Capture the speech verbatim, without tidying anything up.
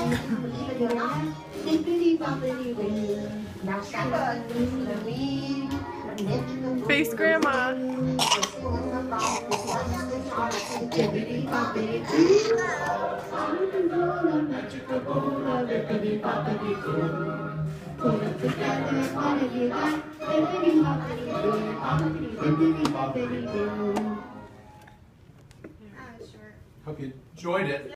Face grandma. Put it together, what have you got? Bippity boppity boo, boppity bippity boppity boo. Hope you enjoyed it.